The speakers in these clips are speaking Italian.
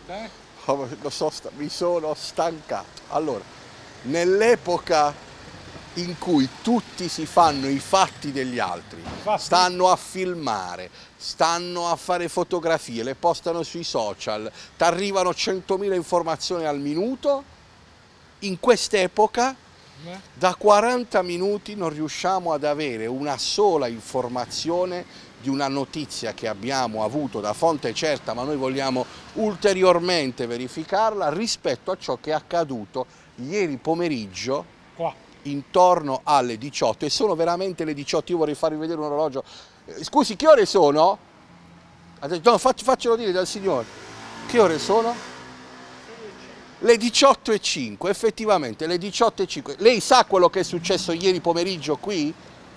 Oh, mi sono stancato. Allora, nell'epoca in cui tutti si fanno i fatti degli altri, stanno a filmare, stanno a fare fotografie, le postano sui social, ti arrivano 100.000 informazioni al minuto, in quest'epoca da 40 minuti non riusciamo ad avere una sola informazione di una notizia che abbiamo avuto da fonte certa, ma noi vogliamo ulteriormente verificarla rispetto a ciò che è accaduto ieri pomeriggio intorno alle 18, e sono veramente le 18. Io vorrei farvi vedere un orologio. Scusi, che ore sono? No, faccelo dire dal signore. Che ore sono? Le 18:05, effettivamente, le 18:05. Lei sa quello che è successo ieri pomeriggio qui?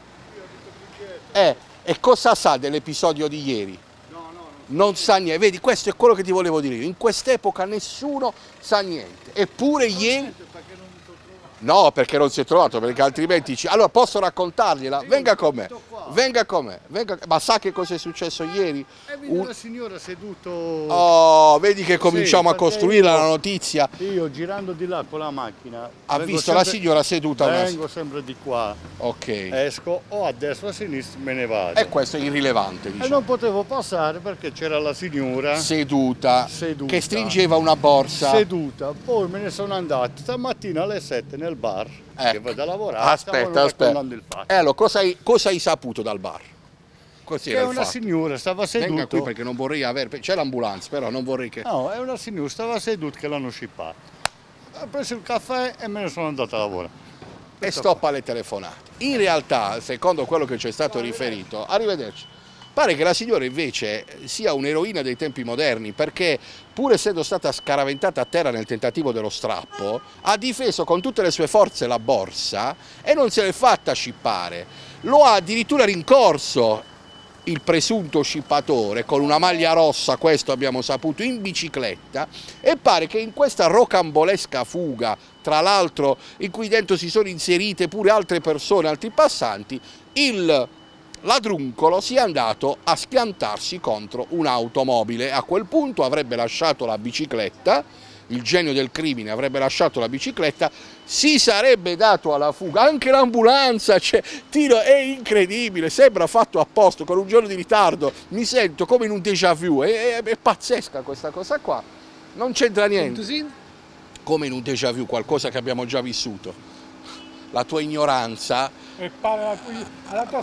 E cosa sa dell'episodio di ieri? Non sa niente. Vedi, questo è quello che ti volevo dire io. In quest'epoca nessuno sa niente. Eppure ieri... No, perché non si è trovato, perché altrimenti... Allora posso raccontargliela? Venga con me. Venga con me. Ma sa che cosa è successo ieri? Una signora seduto... Oh, vedi che cominciamo a costruire la notizia. Io girando di là con la macchina... Ha visto la signora seduta? Vengo sempre di qua. Ok. Esco o a destra o a sinistra me ne vado. E questo è irrilevante, diciamo. E non potevo passare perché c'era la signora... Seduta. Che stringeva una borsa. Seduta. Poi me ne sono andato stamattina alle 7 nel bar. Che vado a lavorare. Aspetta. E allora, cosa hai saputo dal bar? Così che una signora stava seduta. Venga qui perché non vorrei avere... C'è l'ambulanza, però non vorrei che... No, è una signora, stava seduta che l'hanno scippato. Ho preso il caffè e me ne sono andato a lavorare. E stoppa le telefonate. In realtà, secondo quello che ci è stato riferito, arrivederci, pare che la signora invece sia un'eroina dei tempi moderni, perché pur essendo stata scaraventata a terra nel tentativo dello strappo, ha difeso con tutte le sue forze la borsa e non se l'è fatta scippare. Lo ha addirittura rincorso il presunto scippatore con una maglia rossa, questo abbiamo saputo, in bicicletta, e pare che in questa rocambolesca fuga, tra l'altro in cui dentro si sono inserite pure altre persone, altri passanti, il ladruncolo sia andato a schiantarsi contro un'automobile. A quel punto avrebbe lasciato la bicicletta, il genio del crimine avrebbe lasciato la bicicletta, si sarebbe dato alla fuga. Anche l'ambulanza, cioè, tiro, è incredibile, sembra fatto apposta, con un giorno di ritardo, mi sento come in un déjà vu, è pazzesca questa cosa qua, non c'entra niente, come in un déjà vu, qualcosa che abbiamo già vissuto. La tua ignoranza... E pare alla tua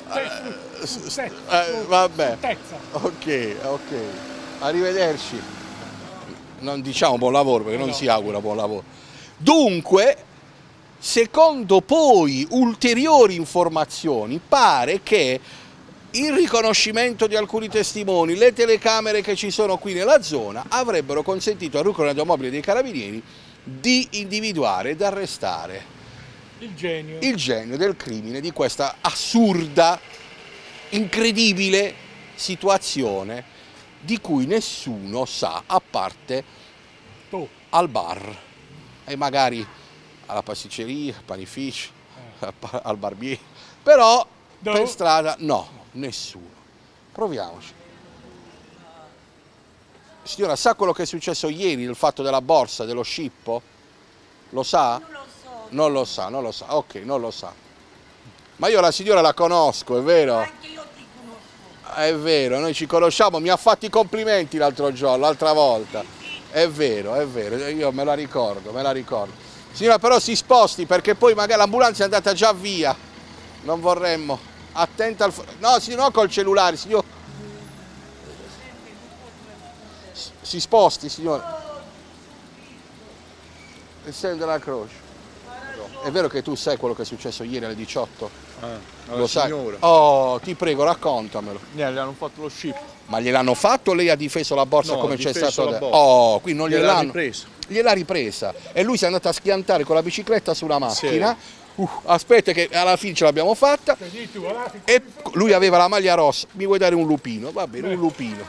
vabbè, ok, arrivederci. Non diciamo buon lavoro perché non si augura buon lavoro. Dunque, secondo poi ulteriori informazioni, pare che il riconoscimento di alcuni testimoni, le telecamere che ci sono qui nella zona, avrebbero consentito al Nucleo Automobile dei Carabinieri di individuare ed arrestare il genio del crimine di questa assurda, incredibile situazione di cui nessuno sa, a parte al bar e magari alla pasticceria, al panificio, al barbiere, però per strada no, nessuno. Proviamoci. Signora, sa quello che è successo ieri, il fatto della borsa, dello scippo? Lo sa? Non lo sa. Non lo sa, ok, non lo sa. Ma io la signora la conosco, è vero? Anche io ti conosco. È vero, noi ci conosciamo, mi ha fatto i complimenti l'altro giorno, l'altra volta. È vero, io me la ricordo. Signora, però si sposti perché poi magari l'ambulanza è andata già via. Non vorremmo. Attenta al... No, no col cellulare, signor. Si sposti, signore. Il segno della croce. È vero che tu sai quello che è successo ieri alle 18? Lo sai? Signora. Oh, ti prego, raccontamelo. Gli hanno fatto lo scippo. Ma gliel'hanno fatto o lei ha difeso la borsa come c'è stato? Oh, qui non gliel'hanno ripresa. Gliel'ha ripresa. E lui si è andato a schiantare con la bicicletta sulla macchina. Sì. Aspetta che alla fine ce l'abbiamo fatta. E lui aveva la maglia rossa. Mi vuoi dare un lupino? Va bene, un lupino.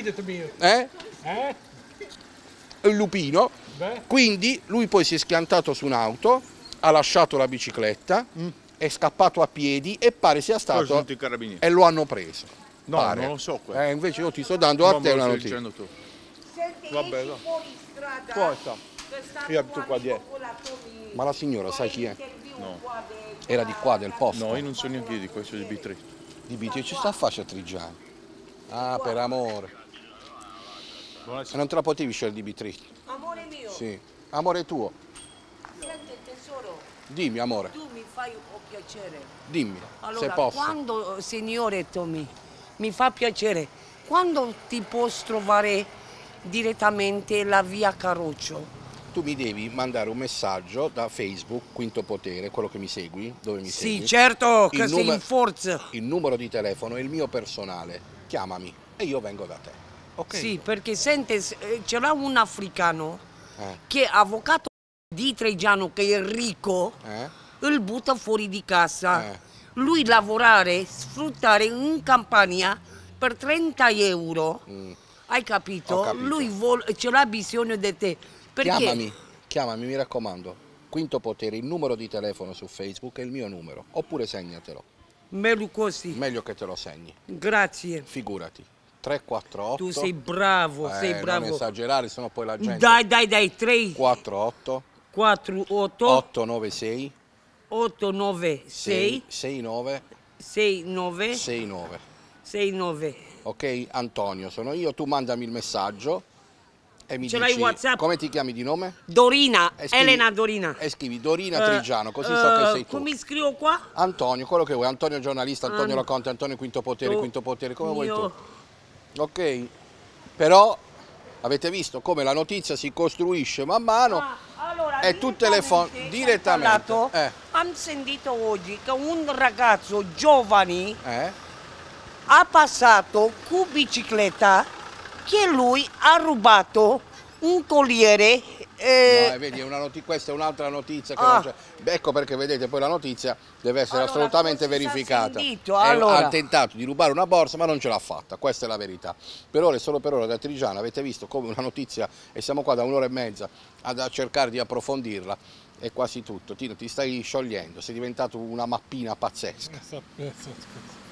Un lupino. Quindi lui poi si è schiantato su un'auto, ha lasciato la bicicletta, è scappato a piedi e pare sia stato... E lo hanno preso. No, pare. Non lo so. Invece io ti sto dando a te una notizia. Vabbè, esci fuori strada. Forza. Che sta Io tuo abito qua amico dietro. con la Tommy. Ma la signora sai chi è? No. Era di qua, del posto? No, io non so neanche di questo di B3. Di BT, ci sta a faccia Trigiani. Ah, per amore. Buonasera. E non te la potevi scegliere di B3? Amore mio, Sì. Amore tuo. senti tesoro, Dimmi, amore. tu mi fai un piacere. Dimmi, se Allora, posso. quando, signore Tommy, mi fa piacere, quando ti posso trovare direttamente la via Carroccio? Tu mi devi mandare un messaggio da Facebook, Quinto Potere, quello che mi segui, dove mi Sì, segui. certo, che Il sei in numero- forza. Il numero di telefono è il mio personale. Chiamami e io vengo da te. Ok? Sì, perché sente, c'era un africano Eh, che è avvocato di Treviano, che è ricco, il butta fuori di casa. Eh. Lui lavorare, sfruttare in campagna per 30 euro. Mm. Hai capito? Ho capito. Lui c'era bisogno di te. Perché? Chiamami, mi raccomando. Quinto Potere, il numero di telefono su Facebook è il mio numero. Oppure segnatelo. Meglio così. Meglio che te lo segni. Grazie. Figurati. 348. Tu sei bravo, sei bravo. Non esagerare, sennò poi la gente. Dai, 3, 48 4, 8, 896 896 69 69 69. 69. Ok? Antonio sono io, tu mandami il messaggio e mi Ce l'hai dici WhatsApp? come ti chiami di nome? Dorina, E scrivi- Elena Dorina. E scrivi Dorina Trigiano, così so che sei tu. Come scrivo qua? Antonio, quello che vuoi, Antonio giornalista, Antonio Racconte, Antonio Quinto Potere, come vuoi tu. Ok? Però avete visto come la notizia si costruisce man mano Allora, e tutte le fonti direttamente. Hanno sentito oggi che un ragazzo giovane Eh? ha passato con bicicletta che lui ha rubato un colliere. No, vedi, questa è un'altra notizia che non c'è. Beh, ecco perché vedete, poi la notizia deve essere Allora, assolutamente cosa si è verificata. sentito? Allora. Ha tentato di rubare una borsa ma non ce l'ha fatta, questa è la verità. Per ora e solo per ora da Trigiano avete visto come una notizia, e siamo qua da un'ora e mezza a cercare di approfondirla, è quasi tutto. Tino, ti stai sciogliendo, sei diventato una mappina pazzesca.